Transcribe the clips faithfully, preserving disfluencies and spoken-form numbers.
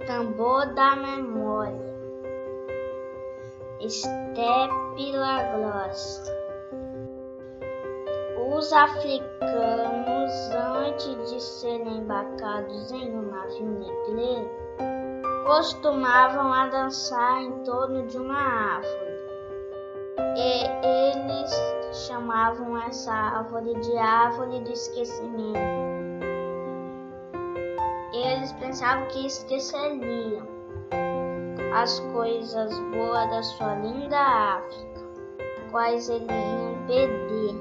Tambor da Memória, Esther Pillar Grossi. Os africanos, antes de serem embarcados em um navio negreiro, costumavam a dançar em torno de uma árvore. E eles chamavam essa árvore de árvore do esquecimento. Eles pensavam que esqueceriam as coisas boas da sua linda África, quais eles iam perder,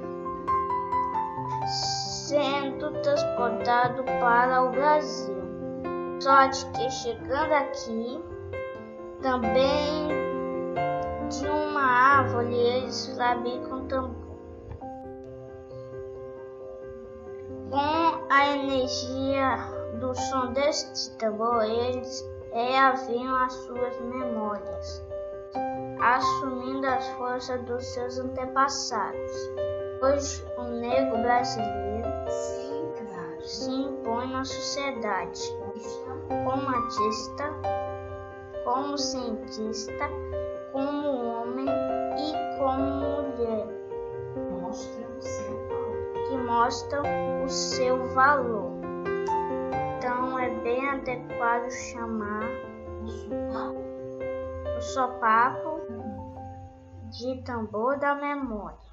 sendo transportado para o Brasil. Só de que chegando aqui, também de uma árvore eles fabricam tambor. Com a energia do som deste tambor, eles reaviam as suas memórias, assumindo as forças dos seus antepassados. Hoje, o negro brasileiro Sim, claro. se impõe na sociedade como artista, como cientista, como homem e como mulher, Mostra o seu valor. que mostram o seu valor. Então é bem adequado chamar o sopapo de tambor da memória.